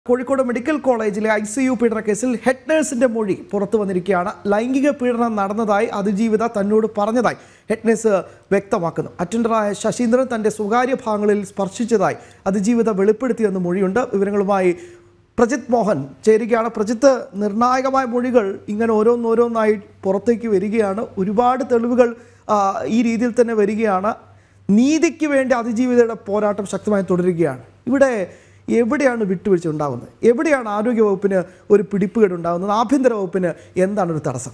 Kozhikode medical കോളേജിലെ ICU പീഡന കേസിൽ ഹെഡ് നഴ്സിന്റെ മൊഴി പുറത്തു വന്നിരിക്കുകയാണ്. ലൈംഗിക പീഡനം നടന്നതായി അതിജീവിത തന്നോട് പറഞ്ഞതായി ഹെഡ് നഴ്സ് വ്യക്തമാക്കുന്നു. അറ്റൻഡറായ ശശീന്ദ്രൻ തന്റെ സ്വകാര്യ ഭാഗങ്ങളിൽ സ്പർശിച്ചതായി അതിജീവിത വെളിപ്പെടുത്തിയെന്ന് മൊഴിയുണ്ട്. വിവരങ്ങളുമായി പ്രജിത് മോഹൻ ചേരുകയാണ്. പ്രജിത്ത്, നിർണായകമായ മൊഴികൾ ഇങ്ങനെ ഓരോന്നോരോന്നായി പുറത്തേക്ക് വരികയാണ്. ഒരുപാട് തെളിവുകൾ ഈ രീതിയിൽ തന്നെ വരികയാണ്. നീതിക്ക് വേണ്ടി അതിജീവിതയുടെ പോരാട്ടം ശക്തമായി തുടരുകയാണ്. ഇവിടെ എവിടെയാണ് വിട്ടുവീഴ്ച ഉണ്ടാകുന്നത്? എവിടെയാണ് ആരോഗ്യ വകുപ്പിന് ഒരു പിടിപ്പുകേട് ഉണ്ടാകുന്നത്? ആഭ്യന്തര വകുപ്പിന് എന്താണ് ഒരു തടസ്സം?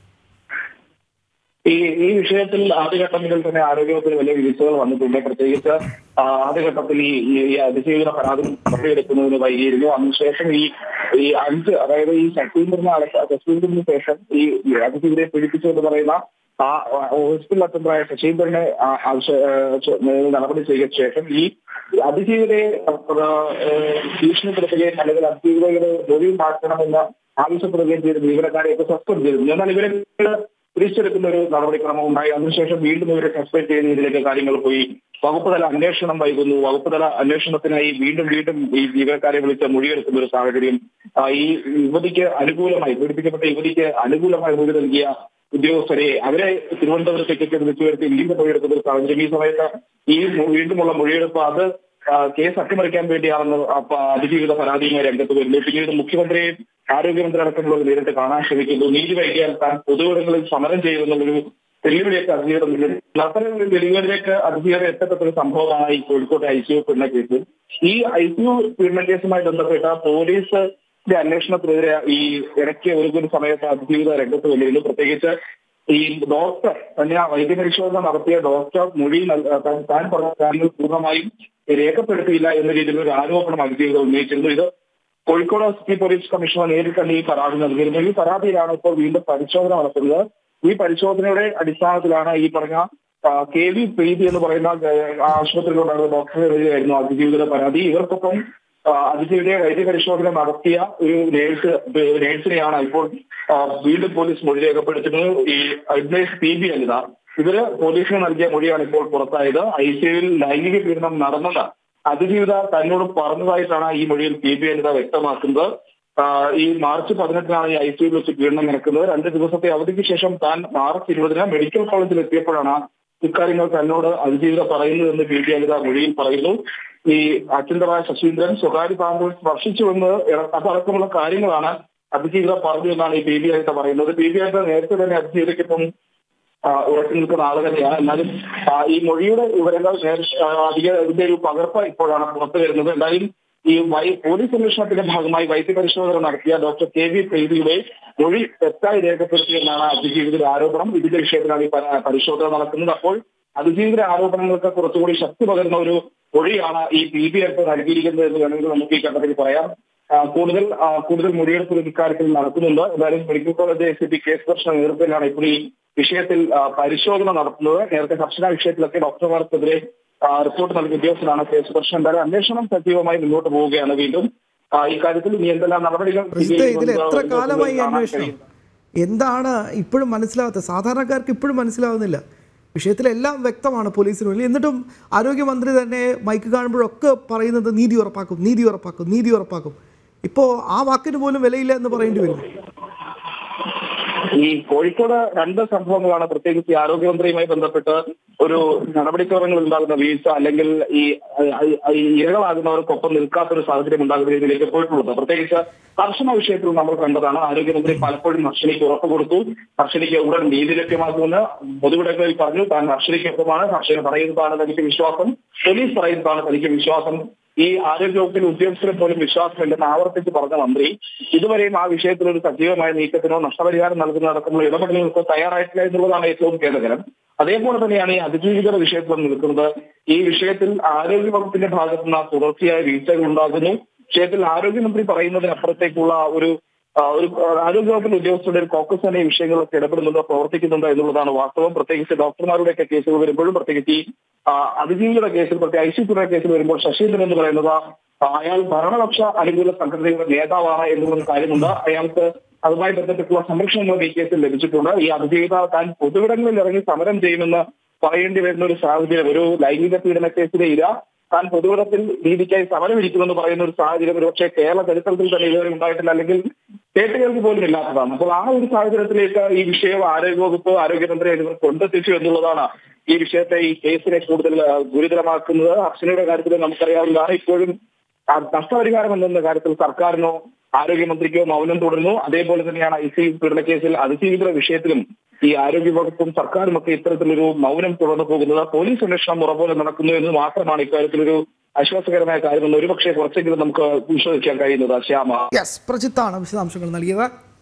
ഈ വിഷയത്തിൽ ആദ്യഘട്ടം മുതൽ തന്നെ ആരോഗ്യവകുപ്പിന് വലിയ വീഴ്ചകൾ വന്നിട്ടുണ്ട്. പ്രത്യേകിച്ച് ആദ്യഘട്ടത്തിൽ ഈ അതിജീവിത പരാതി നടപടിയെടുക്കുന്നതിന് വൈകിയിരുന്നു. അതിനുശേഷം ഈ അഞ്ച്, അതായത് ഈ ശശീന്ദ്രന് ശേഷം ഈ അതിജീവിതയെ പീഡിപ്പിച്ചു പറയുന്ന ആ ഹോസ്പിറ്റൽ അറ്റൻഡറായ ശശീന്ദ്രനെ നടപടി ചെയ്ത ശേഷം ഈ അതിജീവിതയെ ഭീഷണിപ്പെടുത്തുകയും അല്ലെങ്കിൽ അതിജീവിതയുടെ ജോലി മാറ്റണമെന്ന് ആവശ്യപ്പെടുകയും ചെയ്ത ജീവനക്കാരെയൊക്കെ സസ്പെൻഡ് ചെയ്തിരുന്നു. എന്നാൽ ഇവരെ തിരിച്ചെടുക്കുന്ന ഒരു നടപടിക്രമം ഉണ്ടായി. അതിനുശേഷം വീണ്ടും ഇവരെ സസ്പെൻഡ് ചെയ്യുന്ന ഇതിലേക്ക് കാര്യങ്ങൾ പോയി. വകുപ്പ് തല അന്വേഷണം വൈകുന്നു. വകുപ്പ് തല അന്വേഷണത്തിനായി വീണ്ടും ഈ ജീവനക്കാരെ വിളിച്ച് മൊഴിയെടുക്കുന്ന ഒരു സാഹചര്യം. ഈ യുവതിക്ക് അനുകൂലമായി, പീഡിപ്പിക്കപ്പെട്ട യുവതിക്ക് അനുകൂലമായി മൊഴി നൽകിയ ഉദ്യോഗസ്ഥരെ അവരെ തിരുവനന്തപുരത്തേക്ക് വിളിച്ചു വരുത്തി വീണ്ടും മൊഴിയെടുക്കുന്ന ഒരു സാഹചര്യം. ഈ സമയത്ത് ഈ വീണ്ടുമുള്ള മൊഴിയെടുപ്പ് അത് കേസ് അട്ടിമറിക്കാൻ വേണ്ടിയാണെന്ന് അതിജീവിത പരാതിയുമായി രംഗത്ത് വരുന്നു. പിന്നീട് മുഖ്യമന്ത്രിയെയും ആരോഗ്യമന്ത്രി അടക്കമുള്ളവർ നേരിട്ട് കാണാൻ ശ്രമിക്കുന്നു. നീതി വൈകിയാൽ താൻ പൊതുവിടങ്ങളിൽ സമരം ചെയ്യുമെന്നുള്ളൊരു വെല്ലുവിളിയൊക്കെ അതിജീവിതം മുന്നിൽ. അത്തരം ഒരു വെല്ലുവിളിയിലേക്ക് അതിജീവിതം എത്തപ്പെട്ട ഒരു സംഭവമാണ് ഈ കോഴിക്കോട്ടെ ICU പീഡന കേസ്. ഈ ICU പീഡന കേസുമായി ബന്ധപ്പെട്ട പോലീസിന്റെ അന്വേഷണത്തിനെതിരെ ഈ ഇടയ്ക്ക് ഒരു സമയത്ത് അതിജീവിത രംഗത്ത് വന്നിരുന്നു. പ്രത്യേകിച്ച് ഈ ഡോക്ടർ തന്നെ വൈദ്യപരിശോധന നടത്തിയ ഡോക്ടർ മൊഴി താൻ പറഞ്ഞ കാര്യങ്ങൾ പൂർണ്ണമായും രേഖപ്പെടുത്തിയില്ല എന്ന രീതിയിലുള്ള ഒരു ആരോപണം അതിജീവിതം ഉന്നയിച്ചിരുന്നു. ഇത് കോഴിക്കോട് സിറ്റി പോലീസ് കമ്മീഷണർ നേരിൽ തന്നെ ഈ പരാതി നൽകിയിരുന്നു. ഈ പരാതിയിലാണ് ഇപ്പോൾ വീണ്ടും പരിശോധന നടത്തുന്നത്. ഈ പരിശോധനയുടെ അടിസ്ഥാനത്തിലാണ് ഈ പറഞ്ഞ KV പ്രീതി എന്ന് പറയുന്ന ആശുപത്രിയിലുണ്ടാകുന്ന ഡോക്ടറിനെതിരെയായിരുന്നു അതിജീവിതയുടെ പരാതി. ഇവർക്കൊപ്പം അതിജീവിതയെ വൈദ്യപരിശോധന നടത്തിയ ഒരു നേഴ്സിനെയാണ് ഇപ്പോൾ വീണ്ടും പോലീസ് മൊഴി രേഖപ്പെടുത്തുന്നത്. ഈ അഡ്വൈസ് PB അനിത ഇവര് പോലീസിന് നൽകിയ മൊഴിയാണ് ഇപ്പോൾ പുറത്തായത്. ICUവിൽ ലൈംഗിക പീഡനം നടന്നത് അതിജീവിത തന്നോട് പറഞ്ഞതായിട്ടാണ് ഈ മൊഴിയിൽ PB അനിത വ്യക്തമാക്കുന്നത്. ഈ മാർച്ച് 18-നാണ് ഈ ICUവിൽ വെച്ച് പീഡനം നടക്കുന്നത്. 2 ദിവസത്തെ അവധിക്ക് ശേഷം താൻ മാർച്ച് 20-ന് മെഡിക്കൽ കോളേജിൽ എത്തിയപ്പോഴാണ് ഇക്കാര്യങ്ങൾ തന്നോട് അതിജീവിത പറയുന്നതെന്ന് PB അനിത മൊഴിയിൽ പറയുന്നു. ഈ അറ്റൻഡറായ ശശീന്ദ്രൻ സ്വകാര്യ ഭാഗങ്ങൾ സ്പർശിച്ചുവെന്ന് അതടക്കമുള്ള കാര്യങ്ങളാണ് അതിജീവിത പറഞ്ഞു എന്നാണ് ഈ PB അനിത പറയുന്നത്. PB അനിത നേരത്തെ തന്നെ അതിജീവിതയ്ക്കിപ്പം ഉറച്ചു നിൽക്കുന്ന ആള് തന്നെയാണ്. എന്നാലും ഈ മൊഴിയുടെ വിവരങ്ങൾ ഇതിന്റെ ഒരു പകർപ്പ് ഇപ്പോഴാണ് പുറത്തു വരുന്നത്. എന്തായാലും ഈ പോലീസ് അന്വേഷണത്തിന്റെ ഭാഗമായി വൈദ്യപരിശോധന നടത്തിയ ഡോക്ടർ KV പ്രീതിയുടെ മൊഴി തെറ്റായി രേഖപ്പെടുത്തിയെന്നാണ് അതിജീവിതയുടെ ആരോപണം. ഇതിന്റെ വിഷയത്തിലാണ് ഈ പരിശോധന നടക്കുന്നത്. അപ്പോൾ അതിജീവിതയുടെ ആരോപണങ്ങൾക്ക് കുറച്ചുകൂടി ശക്തി പകരുന്ന ഒരു മൊഴിയാണ് ഈ PB അനിത നൽകിയിരിക്കുന്നത് എന്ന് വേണമെങ്കിൽ നമുക്ക് ഈ ഘട്ടത്തിൽ പറയാം. കൂടുതൽ മൊഴിയെടുപ്പ് ഇക്കാര്യത്തിൽ നടത്തുന്നുണ്ട്. എന്തായാലും medical college ACP case Darshana നേതൃത്വത്തിലാണ് ഇപ്പോൾ ഈ വിഷയത്തിൽ പരിശോധന നടത്തുന്നത്. നേരത്തെ കർശന വിഷയത്തിലൊക്കെ ഡോക്ടർമാർക്കെതിരെ റിപ്പോർട്ട് നൽകിയ ഉദ്യോഗസ്ഥരാണ് കേസ് ദർശനം. എന്തായാലും അന്വേഷണം സജീവമായി മുന്നോട്ട് പോവുകയാണ്. വീണ്ടും ഇക്കാര്യത്തിൽ ഇനി എന്തെല്ലാം നടപടികൾ എത്ര കാലമായി അന്വേഷണം എന്താണ് ഇപ്പോഴും മനസ്സിലാകാത്തത്? സാധാരണക്കാർക്ക് ഇപ്പോഴും മനസ്സിലാവുന്നില്ല. വിഷയത്തിലെല്ലാം വ്യക്തമാണ് പോലീസിന് മുന്നിൽ. എന്നിട്ടും ആരോഗ്യമന്ത്രി തന്നെ മൈക്ക് കാണുമ്പോഴൊക്കെ പറയുന്നത് നീതി ഉറപ്പാക്കും, നീതി ഉറപ്പാക്കും, നീതി ഉറപ്പാക്കും. ഇപ്പോൾ ആ വാക്കിന് പോലും വിലയില്ല എന്ന് പറയേണ്ടി വരും. ഈ കോഴിക്കോട് 2 സംഭവങ്ങളാണ് പ്രത്യേകിച്ച് ആരോഗ്യമന്ത്രിയുമായി ബന്ധപ്പെട്ട് ഒരു നടപടിക്രമങ്ങൾ ഉണ്ടാകുന്ന വീഴ്ച അല്ലെങ്കിൽ ഈ ഇരകളാകുന്നവർക്കൊപ്പം നിൽക്കാത്തൊരു സാഹചര്യം ഉണ്ടാകുന്ന രീതിയിലേക്ക് പോയിട്ടുള്ളത്. പ്രത്യേകിച്ച് കർശന വിഷയത്തിൽ നമ്മൾ കണ്ടതാണ്. ആരോഗ്യമന്ത്രി പലപ്പോഴും ഹർഷനിക്ക് ഉറപ്പ് കൊടുത്തു. ഹർഷനിക്ക് ഉടൻ നീതി ലഭ്യമാക്കുമെന്ന് പൊതുവിടങ്ങളിൽ പറഞ്ഞു. താൻ ഹർഷനിക്കൊപ്പമാണ്. ഹർഷന് പറയുന്നതാണ് തനിക്ക് വിശ്വാസം, പോലീസ് പറയുന്നതാണ് തനിക്ക് വിശ്വാസം. ഈ ആരോഗ്യവകുപ്പിലെ ഉദ്യോഗസ്ഥരെ പോലും വിശ്വാസമില്ലെന്ന് ആവർത്തിച്ച് പറഞ്ഞ മന്ത്രി ഇതുവരെയും ആ വിഷയത്തിൽ ഒരു സജീവമായ നീക്കത്തിനോ നഷ്ടപരിഹാരം നൽകുന്നതടക്കമുള്ള ഇടപെടലുകൾക്കോ തയ്യാറായിട്ടില്ല എന്നുള്ളതാണ് ഏറ്റവും ഖേദകരം. അതേപോലെ തന്നെയാണ് ഈ അതിജീവിതയുടെ വിഷയത്തിൽ നിൽക്കുന്നത്. ഈ വിഷയത്തിൽ ആരോഗ്യവകുപ്പിന്റെ ഭാഗത്തു നിന്ന് തുടർച്ചയായ വീഴ്ചകൾ ഉണ്ടാകുന്നു. വിഷയത്തിൽ ആരോഗ്യമന്ത്രി പറയുന്നതിനപ്പുറത്തേക്കുള്ള ഒരു ആരോഗ്യവകുപ്പിന്റെ ഉദ്യോഗസ്ഥരുടെ ഒരു കോക്കസ് തന്നെ ഈ വിഷയങ്ങളൊക്കെ ഇടപെടുന്നുണ്ടോ, പ്രവർത്തിക്കുന്നുണ്ടോ എന്നുള്ളതാണ് വാസ്തവം. പ്രത്യേകിച്ച് ഡോക്ടർമാരുടെയൊക്കെ കേസുകൾ വരുമ്പോഴും, പ്രത്യേകിച്ച് ഈ അതിജീവിയുടെ കേസിൽ, പ്രത്യേകിച്ച് ICU കേസിൽ വരുമ്പോൾ ശശീന്ദ്രൻ എന്ന് പറയുന്നത് അയാൾ ഭരണപക്ഷ അനുകൂല സംഘടനയുടെ നേതാവാണ് എന്നുള്ള കാര്യമുണ്ട്. അയാൾക്ക് അതുമായി ബന്ധപ്പെട്ടുള്ള സംരക്ഷണങ്ങൾ ഈ കേസിൽ ലഭിച്ചിട്ടുണ്ട്. ഈ അതിജീവിത താൻ പൊതുവിടങ്ങളിൽ ഇറങ്ങി സമരം ചെയ്യുമെന്ന് പറയേണ്ടി വരുന്ന ഒരു സാഹചര്യം ഒരു ലൈംഗിക പീഡന കേസിലെ ഇര താൻ പൊതുവിടത്തിൽ നീതിക്കായി സമരമിരിക്കുമെന്ന് പറയുന്ന ഒരു സാഹചര്യം ഒരുപക്ഷെ കേരള ചരിത്രത്തിൽ തന്നെ ഇതുവരെ ഉണ്ടായിട്ടില്ല, അല്ലെങ്കിൽ കേട്ടുകേൾവി പോലും ഇല്ലാത്തതാണ്. അപ്പോൾ ആ ഒരു സാഹചര്യത്തിലേക്ക് ഈ വിഷയം ആരോഗ്യവകുപ്പ്, ആരോഗ്യമന്ത്രി എന്നിവർ കൊണ്ടെത്തിച്ചു എന്നുള്ളതാണ് ഈ വിഷയത്തെ, ഈ കേസിനെ കൂടുതൽ ഗുരുതരമാക്കുന്നത്. അർച്ചനയുടെ കാര്യത്തിൽ നമുക്കറിയാവുന്നതാണ്, ഇപ്പോഴും നഷ്ടപരിഹാരം എന്ന കാര്യത്തിൽ സർക്കാരിനോ ആരോഗ്യമന്ത്രിക്കോ മൗനം തുടരുന്നു. അതേപോലെ തന്നെയാണ് ICU പീഡനക്കേസിൽ അതിജീവിത വിഷയത്തിലും ഈ ആരോഗ്യവകുപ്പും സർക്കാരും ഒക്കെ ഇത്തരത്തിലൊരു മൗനം തുടർന്നു പോകുന്നത്. പോലീസ് അന്വേഷണം ഉറപോലെ നടക്കുന്നു എന്ന് മാത്രമാണ് ഇക്കാര്യത്തിലൊരു ആശ്വാസകരമായ കാര്യമെന്ന് ഒരുപക്ഷെ കുറച്ചെങ്കിലും നമുക്ക് വിശ്വസിക്കാൻ കഴിയുന്നത്. ശ്യാമ, പ്രജിത്താണ് വിശദാംശങ്ങൾ നൽകിയത്.